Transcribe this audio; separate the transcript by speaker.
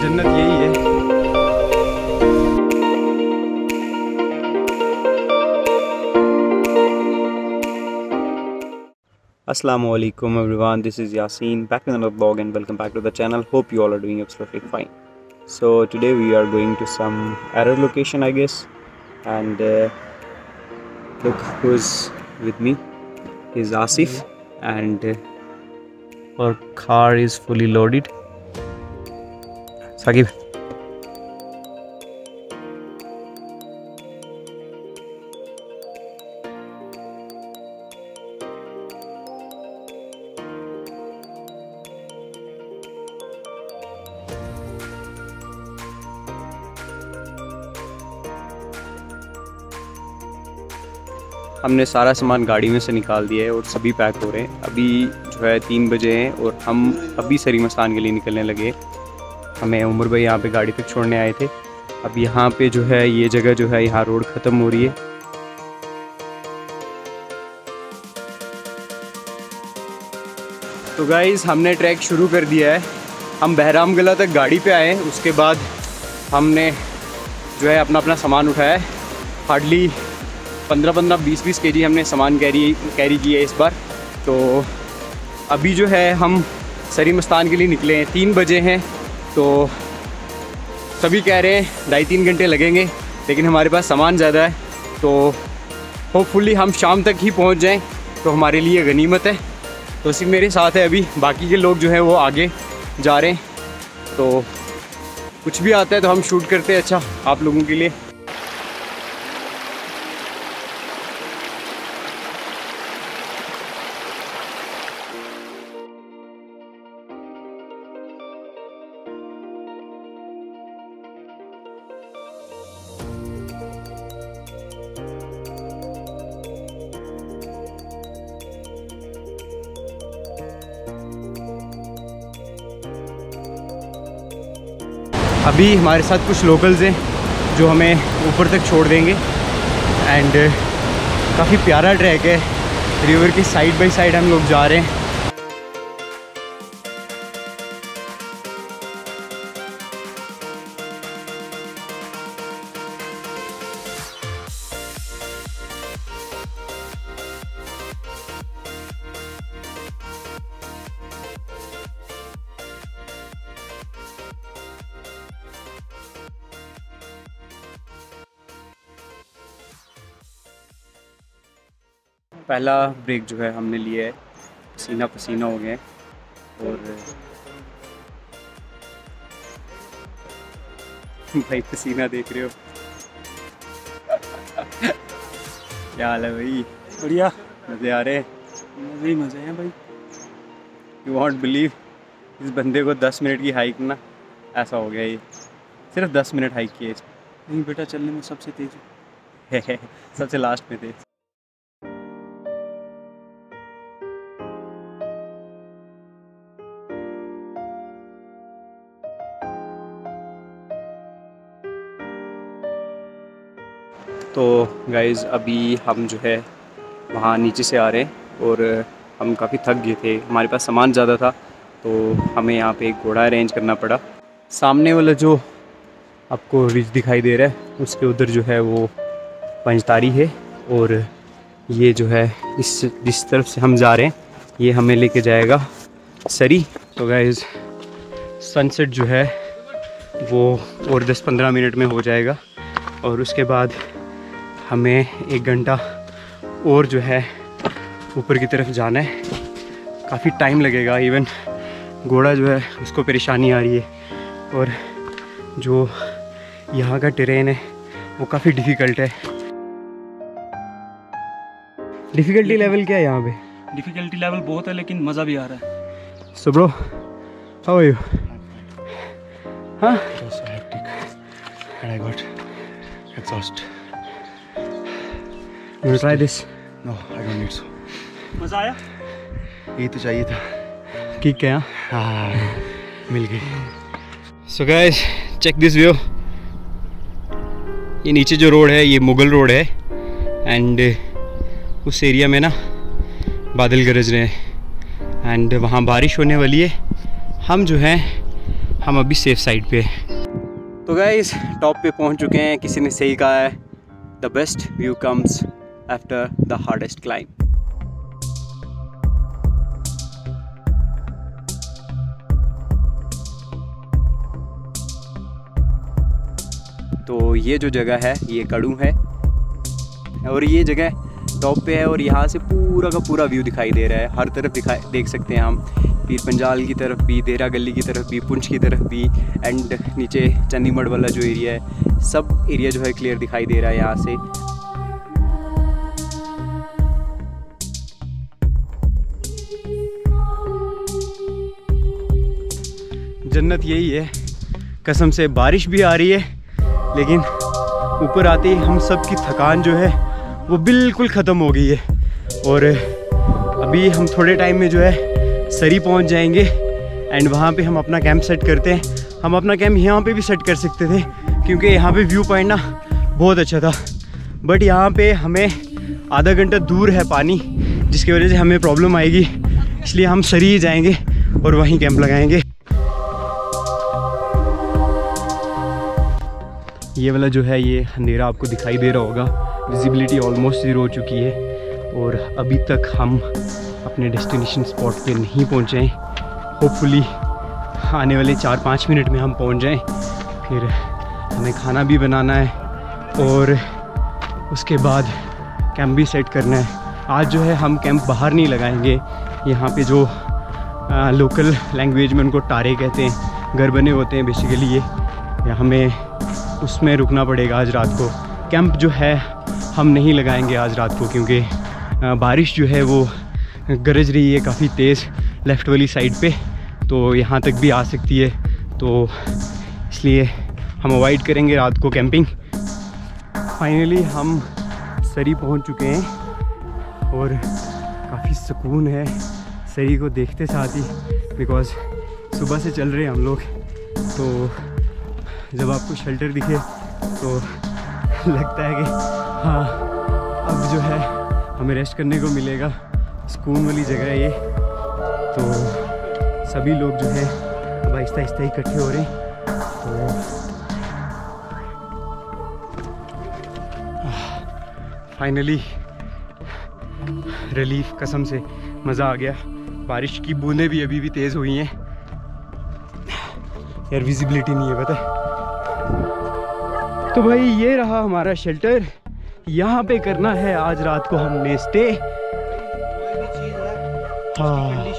Speaker 1: जन्नत यही है। Assalamualaikum everyone, this is Yasin back with another vlog and welcome back to the channel. Hope you all are doing absolutely fine. So today we are going to some error location, I guess, and look who's with me is Asif, and our car is fully loaded. Saqib, हमने सारा सामान गाड़ी में से निकाल दिया है और सभी पैक हो रहे हैं। अभी जो है 3 बजे हैं और हम अभी सरी मस्तान के लिए निकलने लगे। हमें उमर भाई यहाँ पे गाड़ी तक छोड़ने आए थे। अब यहाँ पे जो है ये जगह जो है यहाँ रोड ख़त्म हो रही है। तो गाइज़ हमने ट्रैक शुरू कर दिया है। हम बहराम गला तक गाड़ी पे आए, उसके बाद हमने जो है अपना सामान उठाया है। हार्डली 15-20 kg हमने सामान कैरी किया है इस बार। तो अभी जो है हम सरी मस्तान के लिए निकले हैं। 3 बजे हैं, तो सभी कह रहे हैं 2.5-3 घंटे लगेंगे, लेकिन हमारे पास सामान ज़्यादा है, तो होपफुली हम शाम तक ही पहुंच जाएं, तो हमारे लिए गनीमत है। तो सिर्फ मेरे साथ है, अभी बाकी के लोग जो है वो आगे जा रहे हैं। तो कुछ भी आता है तो हम शूट करते हैं अच्छा आप लोगों के लिए। अभी हमारे साथ कुछ लोकल्स हैं जो हमें ऊपर तक छोड़ देंगे। एंड काफ़ी प्यारा ट्रैक है, रिवर की साइड बाय साइड हम लोग जा रहे हैं। पहला ब्रेक जो है हमने लिया है, पसीना पसीना हो गए और भाई पसीना देख रहे हो क्या हाल है भाई? बढ़िया, मज़े आ रहे हैं? मज़े ही मज़े हैं भाई। यू वॉन्ट बिलीव, इस बंदे को 10 मिनट की हाइक ना ऐसा हो गया, ये सिर्फ 10 मिनट हाइक किए। नहीं बेटा, चलने में सबसे तेज़ है सबसे लास्ट में थे। तो गाइज़ अभी हम जो है वहाँ नीचे से आ रहे हैं और हम काफ़ी थक गए थे, हमारे पास सामान ज़्यादा था, तो हमें यहाँ पे एक घोड़ा अरेंज करना पड़ा। सामने वाला जो आपको रिज दिखाई दे रहा है उसके उधर जो है वो पंजतारी है, और ये जो है जिस तरफ से हम जा रहे हैं ये हमें लेके जाएगा सरी। तो गाइज़ सनसेट जो है वो और 10-15 मिनट में हो जाएगा, और उसके बाद हमें 1 घंटा और जो है ऊपर की तरफ जाना है। काफ़ी टाइम लगेगा, इवन घोड़ा जो है उसको परेशानी आ रही है, और जो यहाँ का टेरेन है वो काफ़ी डिफ़िकल्ट है। डिफ़िकल्टी लेवल क्या है यहाँ पे?
Speaker 2: डिफ़िकल्टी लेवल बहुत है, लेकिन मज़ा भी आ रहा है।
Speaker 1: So bro, how are you? हाँ,
Speaker 2: And I got exhaust.
Speaker 1: You try this?
Speaker 2: No, I don't need so. मज़ा आया?
Speaker 1: ये तो चाहिए था। किक है हाँ, मिल गई। So guys, check this view. ये नीचे जो रोड है ये मुगल रोड है, एंड उस एरिया में ना बादल गरज रहे हैं, एंड वहाँ बारिश होने वाली है। हम जो हैं हम अभी सेफ साइड पे। तो गाइस टॉप पे पहुंच चुके हैं। किसी ने सही कहा है, the best view comes after the hardest climb. तो ये जो जगह है ये कड़ू है और ये जगह टॉप पे है और यहाँ से पूरा का पूरा व्यू दिखाई दे रहा है। हर तरफ देख सकते हैं हम, पीर पंजाल की तरफ भी, देरा गली की तरफ भी, पुंछ की तरफ भी, एंड नीचे चंडीगढ़ वाला जो एरिया है, सब एरिया जो है क्लियर दिखाई दे रहा है यहाँ से। जन्नत यही है कसम से। बारिश भी आ रही है लेकिन ऊपर आते ही हम सब की थकान जो है वो बिल्कुल ख़त्म हो गई है। और अभी हम थोड़े टाइम में जो है सरी पहुंच जाएंगे एंड वहाँ पे हम अपना कैंप सेट करते हैं। हम अपना कैंप यहाँ पे भी सेट कर सकते थे क्योंकि यहाँ पे व्यू पॉइंट ना बहुत अच्छा था, बट यहाँ पे हमें आधा घंटा दूर है पानी, जिसकी वजह से हमें प्रॉब्लम आएगी। इसलिए हम सरी ही जाएंगे और वहीं कैंप लगाएंगे। ये वाला जो है ये अंधेरा आपको दिखाई दे रहा होगा, विजिबिलिटी ऑलमोस्ट ज़ीरो हो चुकी है और अभी तक हम अपने डेस्टिनेशन स्पॉट पे नहीं पहुँचे हैं। होपफुली आने वाले 4-5 मिनट में हम पहुँच जाएं। फिर हमें खाना भी बनाना है और उसके बाद कैंप भी सेट करना है। आज जो है हम कैंप बाहर नहीं लगाएंगे। यहाँ पे जो लोकल लैंग्वेज में उनको टारे कहते हैं, घर बने होते हैं बेसिकली ये, या हमें उसमें रुकना पड़ेगा आज रात को। कैंप जो है हम नहीं लगाएंगे आज रात को क्योंकि बारिश जो है वो गरज रही है काफ़ी तेज़ लेफ़्ट वाली साइड पे, तो यहाँ तक भी आ सकती है, तो इसलिए हम अवॉइड करेंगे रात को कैंपिंग। फाइनली हम सरी पहुँच चुके हैं और काफ़ी सुकून है सरी को देखते साथ ही, बिकॉज़ सुबह से चल रहे हैं हम लोग। तो जब आपको शेल्टर दिखे तो लगता है कि हाँ अब जो है हमें रेस्ट करने को मिलेगा। सुकून वाली जगह है ये। तो सभी लोग जो है अब आहिस्ता आहिस्ता इकट्ठे हो रहे हैं। तो फाइनली रिलीफ, कसम से मज़ा आ गया। बारिश की बूंदें भी अभी भी तेज़ हुई हैं यार, विजिबिलिटी नहीं है पता है। तो भाई ये रहा हमारा शेल्टर, यहाँ पे करना है आज रात को हमने स्टे। हाँ